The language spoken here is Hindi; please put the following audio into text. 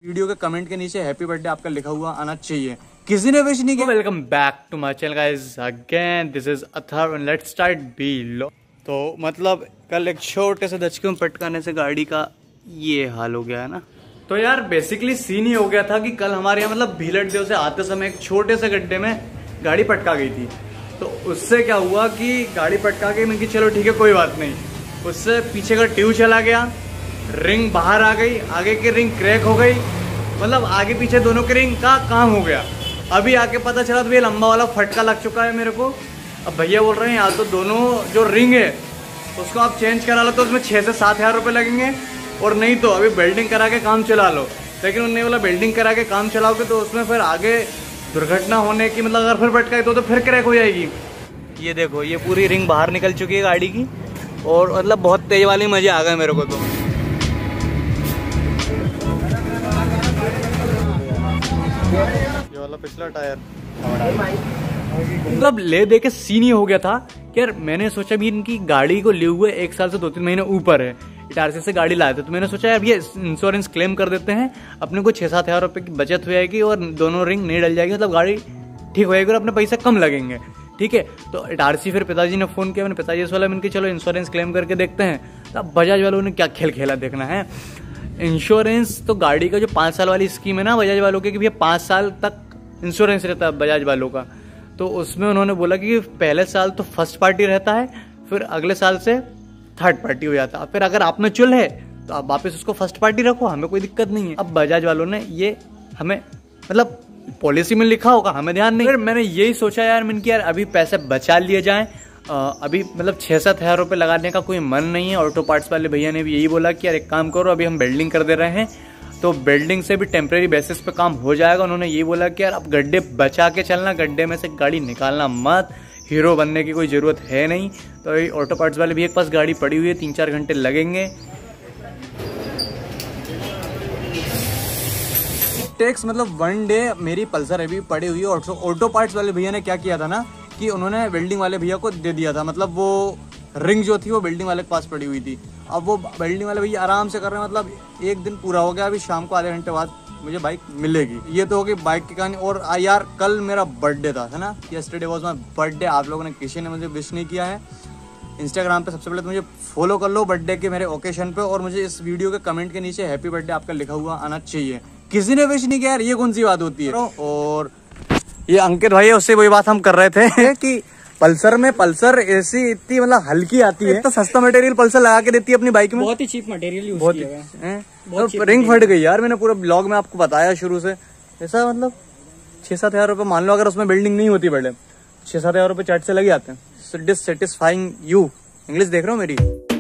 वीडियो के कमेंट के नीचे हैप्पी बर्थडे आपका लिखा हुआ आना चाहिए। किसी ने विश नहीं किया। Welcome back to my channel guys again, this is Athar and let's start below. तो मतलब कल एक छोटे से दचके में पटकाने से गाड़ी का ये हाल हो गया है ना। तो यार बेसिकली सीन ही हो गया था कि कल हमारे यहाँ मतलब भीलट देव से आते समय एक छोटे से गड्ढे में गाड़ी पटका गई थी। तो उससे क्या हुआ कि गाड़ी पटका के मैं कि चलो ठीक है कोई बात नहीं, उससे पीछे का ट्यूब चला गया, रिंग बाहर आ गई, आगे की रिंग क्रैक हो गई, मतलब आगे पीछे दोनों के रिंग का काम हो गया। अभी आके पता चला तो ये लंबा वाला फटका लग चुका है मेरे को। अब भैया बोल रहे हैं या तो दोनों जो रिंग है उसको आप चेंज करा लो तो उसमें 6 से 7 हज़ार रुपये लगेंगे, और नहीं तो अभी वेल्डिंग करा के काम चला लो। लेकिन उन्होंने बोला वेल्डिंग करा के काम चलाओगे तो उसमें फिर आगे दुर्घटना होने की, मतलब अगर फिर फटका तो फिर क्रैक हो जाएगी। ये देखो ये पूरी रिंग बाहर निकल चुकी है गाड़ी की, और मतलब बहुत तेज वाली मजे आ गए मेरे को। तो ये वाला पिछला टायर मतलब ले दे के सीन ही हो गया था कि यार मैंने सोचा भी इनकी गाड़ी को लिए हुए 1 साल से 2-3 महीने ऊपर है, इटारसी से गाड़ी लाए थे। तो मैंने सोचा यार ये इंश्योरेंस क्लेम कर देते हैं, अपने को 6-7 हज़ार रुपये की बचत हो जाएगी और दोनों रिंग नहीं डल जाएगी, मतलब गाड़ी ठीक हो जाएगी और अपने पैसे कम लगेंगे। ठीक है, तो इटारसी फिर पिताजी ने फ़ोन किया, मैंने पिताजी से बोला मैंने चलो इंश्योरेंस क्लेम करके देखते हैं। तो अब बजाज वालों ने क्या खेल खेला देखना है। इंश्योरेंस तो गाड़ी का जो 5 साल वाली स्कीम है ना बजाज वालों की, कि भैया 5 साल तक इंश्योरेंस रहता है बजाज वालों का। तो उसमें उन्होंने बोला कि पहले साल तो फर्स्ट पार्टी रहता है, फिर अगले साल से थर्ड पार्टी हो जाता है। फिर अगर आप में चुल है तो आप वापस उसको फर्स्ट पार्टी रखो, हमें कोई दिक्कत नहीं है। अब बजाज वालों ने ये हमें मतलब पॉलिसी में लिखा होगा, हमें ध्यान नहीं। फिर मैंने यही सोचा यार मैंने कि यार अभी पैसे बचा लिए जाएं, अभी मतलब 6-7 हज़ार रुपये लगाने का कोई मन नहीं है। ऑटो पार्ट्स वाले भैया ने भी यही बोला कि यार एक काम करो, अभी हम वेल्डिंग कर दे रहे हैं तो वेल्डिंग से भी टेम्परेरी बेसिस पे काम हो जाएगा। उन्होंने ये बोला कि यार अब गड्ढे बचा के चलना, गड्ढे में से गाड़ी निकालना मत, हीरो बनने की कोई ज़रूरत है नहीं। तो ये ऑटो पार्ट्स वाले भैया के पास गाड़ी पड़ी हुई है, 3-4 घंटे लगेंगे। टेक्स मतलब 1 डे मेरी पल्सर अभी पड़ी हुई है। ऑटो पार्ट्स वाले भैया ने क्या किया था ना कि उन्होंने वेल्डिंग वाले भैया को दे दिया था, मतलब वो रिंग जो थी वो वेल्डिंग वाले के पास पड़ी हुई थी। अब वो वेल्डिंग वाले भैया आराम से कर रहे हैं, मतलब 1 दिन पूरा हो गया, अभी शाम को आधे घंटे बाद मुझे बाइक मिलेगी। ये तो होगी बाइक की कहानी। और यार कल मेरा बर्थडे था, है ना, यस्टरडे वाज माय बर्थडे। आप लोगों ने किसी ने मुझे विश नहीं किया है इंस्टाग्राम पे, सबसे पहले तो मुझे फॉलो कर लो बर्थडे के मेरे ओकेशन पे, और मुझे इस वीडियो के कमेंट के नीचे हैप्पी बर्थडे आपका लिखा हुआ आना चाहिए। किसी ने विश नहीं किया यार, ये कौन सी बात होती है। और ये अंकित भाई है, उससे वही बात हम कर रहे थे कि पल्सर में पल्सर ऐसी इतनी मतलब हल्की आती है, तो सस्ता मटेरियल पल्सर लगा के देती है अपनी बाइक में, बहुत ही चीप मटेरियल यूज किया है। बहुत रिंग फट गई यार, मैंने पूरा ब्लॉग में आपको बताया शुरू से। ऐसा मतलब 6-7 हज़ार रुपये मान लो, अगर उसमें बिल्डिंग नहीं होती बड़े 6-7 हज़ार रुपये चट से लग जाते हैं। डिससेटिस्फाइंग यू, इंग्लिश देख रहे हो मेरी।